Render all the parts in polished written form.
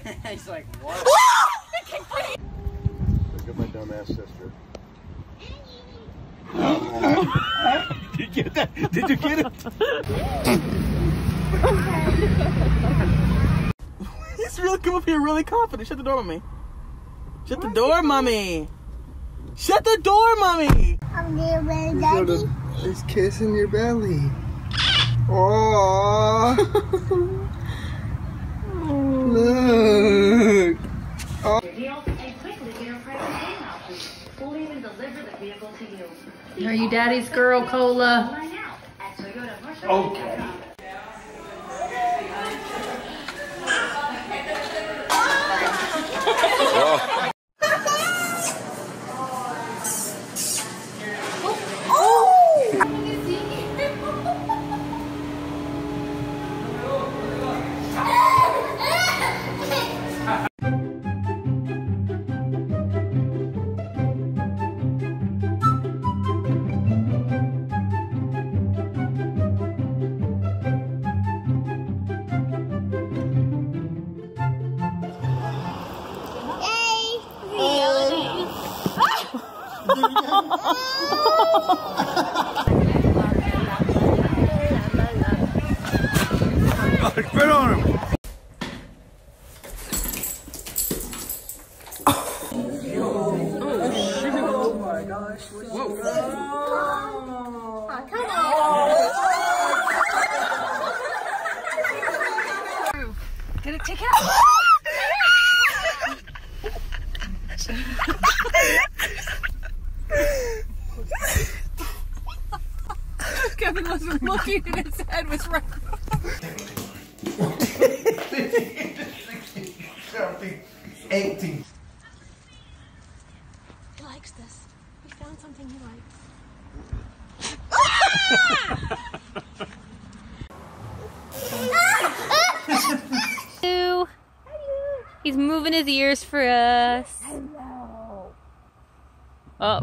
He's like, what? Look at my dumbass sister. Did you get that? Did you get it? He's really come up here really confident. Shut the door, mommy. Shut the door, mommy. Shut the door, mommy. Daddy. There's kiss in your belly. Oh. Look. Oh. Are you daddy's girl, Cola? Okay. Spit on him. Oh my gosh. Whoa. Come on. Get it, take it out. Kevin wasn't looking and his head was right. 15, 16, 17, 18. He likes this. We found something he likes. He's moving his ears for us. Oh.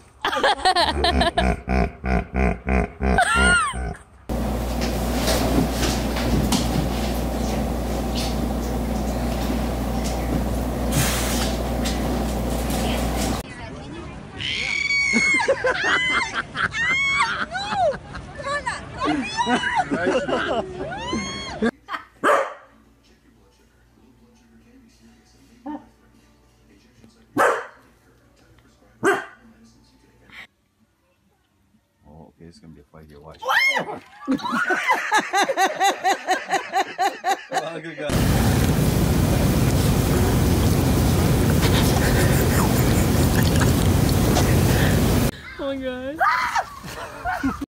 Oh, okay, it's gonna be a fight here. Watch. Oh, good guy. Oh my god.